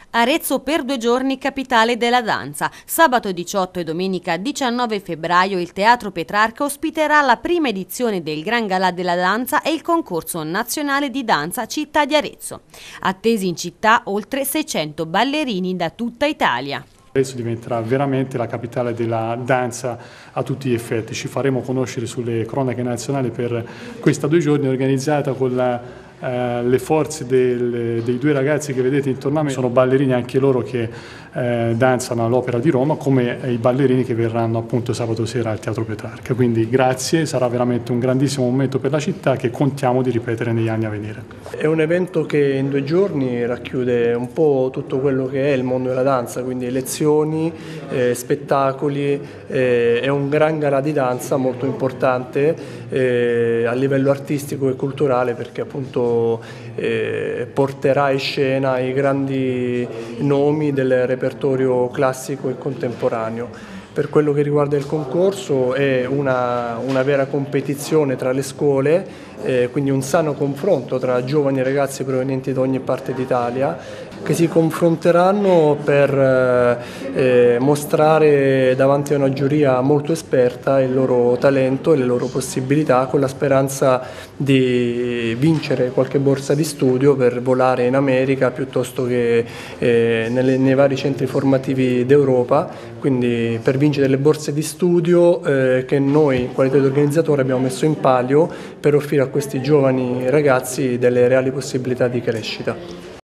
Arezzo per 2 giorni capitale della danza. Sabato 18 e domenica 19 febbraio il Teatro Petrarca ospiterà la prima edizione del Gran Galà della Danza e il concorso nazionale di danza Città di Arezzo. Attesi in città oltre 600 ballerini da tutta Italia. Arezzo diventerà veramente la capitale della danza a tutti gli effetti. Ci faremo conoscere sulle cronache nazionali per questa 2 giorni organizzata con le forze dei 2 ragazzi che vedete intorno a me. Sono ballerini anche loro che danzano all'Opera di Roma, come i ballerini che verranno appunto sabato sera al Teatro Petrarca. Quindi grazie, sarà veramente un grandissimo momento per la città che contiamo di ripetere negli anni a venire. È un evento che in 2 giorni racchiude un po' tutto quello che è il mondo della danza, quindi lezioni, spettacoli, è un gran galà di danza molto importante a livello artistico e culturale, perché appunto porterà in scena i grandi nomi del repertorio classico e contemporaneo. Per quello che riguarda il concorso è una vera competizione tra le scuole, quindi un sano confronto tra giovani e ragazzi provenienti da ogni parte d'Italia che si confronteranno per mostrare davanti a una giuria molto esperta il loro talento e le loro possibilità, con la speranza di vincere qualche borsa di studio per volare in America piuttosto che nei vari centri formativi d'Europa, quindi per vincere delle borse di studio che noi, in qualità di organizzatore, abbiamo messo in palio per offrire a questi giovani ragazzi delle reali possibilità di crescita.